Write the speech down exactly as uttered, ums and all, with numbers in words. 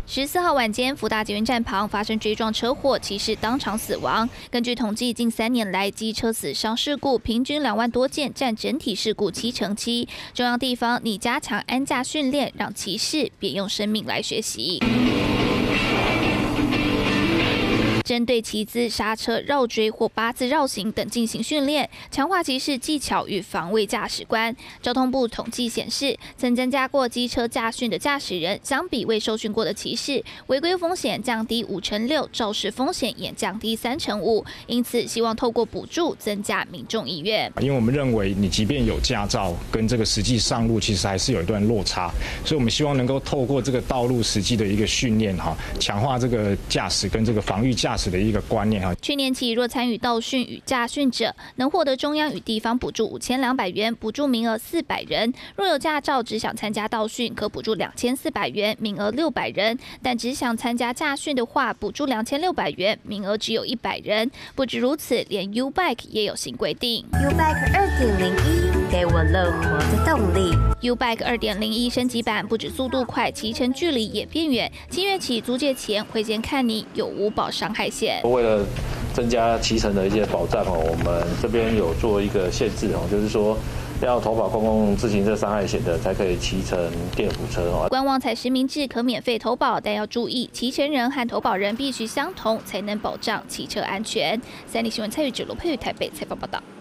十四号晚间，福大捷运站旁发生追撞车祸，骑士当场死亡。根据统计，近三年来机车死伤事故平均两万多件，占整体事故七成七。中央地方拟加强安驾训练，让骑士别用生命来学习。 针对骑姿、刹车、绕追或八字绕行等进行训练，强化骑士技巧与防卫驾驶观。交通部统计显示，曾参加过机车驾训的驾驶人，相比未受训过的骑士，违规风险降低五成六，肇事风险也降低三成五。因此，希望透过补助增加民众意愿。 因为我们认为，你即便有驾照，跟这个实际上路其实还是有一段落差，所以我们希望能够透过这个道路实际的一个训练，哈，强化这个驾驶跟这个防御驾驶 的一个观念哈。 去年起，若参与道训与驾训者，能获得中央与地方补助五千两百元，补助名额四百人；若有驾照只想参加道训，可补助两千四百元，名额六百人；但只想参加驾训的话，补助两千六百元，名额只有一百人。不止如此，连 U-Bike 也有新规定。 U-Bike 二点零一，给我乐活的动力。 U-Bike 二点零一升级版不止速度快，骑乘距离也变远。七月起租借前会先看你有无保伤害险。 为了增加骑乘的一些保障哦，我们这边有做一个限制哦，就是说要投保公共自行车伤害险的才可以骑乘电辅车哦。 官网采实名制可免费投保，但要注意，骑乘人和投保人必须相同，才能保障骑车安全。三立新闻蔡玉哲、罗佩宇台北采访报道。